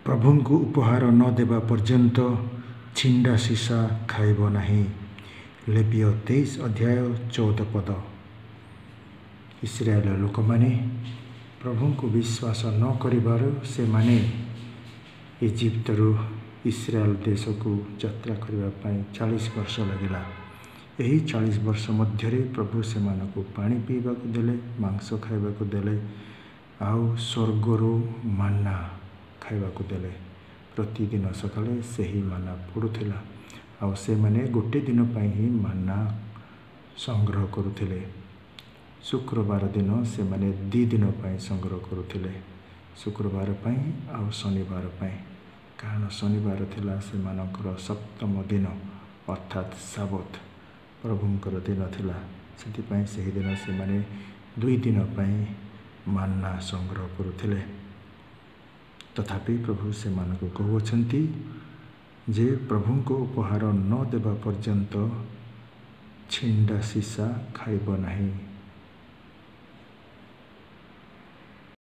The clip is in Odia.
प्रभुଙ୍କୁ ଉପହାର ନ ଦେବା ପର୍ଯ୍ୟନ୍ତ ଛିଣ୍ଡା ସୀସା ଖାଇବ ନାହିଁ। ଲେବିୟ 23 ଅଧ୍ୟାୟ 14 ପଦ। ଇସ୍ରାଏଲ ଲୋକମାନେ ପ୍ରଭୁଙ୍କୁ ବିଶ୍ୱାସ ନ କରିବାରୁ ସେମାନେ ଇଜିପ୍ଟରୁ ଇସ୍ରାଏଲ ଦେଶକୁ ଯାତ୍ରା କରିବା ପାଇଁ 40 ବର୍ଷ ଲାଗିଲା। ଏହି 40 ବର୍ଷ ମଧ୍ୟରେ ପ୍ରଭୁ ସେମାନଙ୍କୁ ପାଣି ପିଇବାକୁ ଦେଲେ, ମାଂସ ଖାଇବାକୁ ଦେଲେ, ଆଉ ସ୍ୱର୍ଗରୁ ମାନା ଖାଇବାକୁ ଦେଲେ। ପ୍ରତିଦିନ ସକାଳେ ସେହି ମାନା ପଡ଼ୁଥିଲା, ଆଉ ସେମାନେ ଗୋଟେ ଦିନ ପାଇଁ ହିଁ ମାନା ସଂଗ୍ରହ କରୁଥିଲେ। ଶୁକ୍ରବାର ଦିନ ସେମାନେ 2 ଦିନ ପାଇଁ ସଂଗ୍ରହ କରୁଥିଲେ, ଶୁକ୍ରବାର ପାଇଁ ଆଉ ଶନିବାର ପାଇଁ। କାରଣ ଶନିବାର ଥିଲା ସେମାନଙ୍କର ସପ୍ତମ ଦିନ, ଅର୍ଥାତ୍ ସାବତ, ପ୍ରଭୁଙ୍କର ଦିନ ଥିଲା। ସେଥିପାଇଁ ସେହିଦିନ ସେମାନେ 2 ଦିନ ପାଇଁ ମାନା ସଂଗ୍ରହ କରୁଥିଲେ। ତଥାପି ପ୍ରଭୁ ସେମାନଙ୍କୁ କହୁଅଛନ୍ତି ଯେ ପ୍ରଭୁଙ୍କୁ ଉପହାର ନ ଦେବା ପର୍ଯ୍ୟନ୍ତ ଛିଣ୍ଡା ସୀସା ଖାଇବ ନାହିଁ।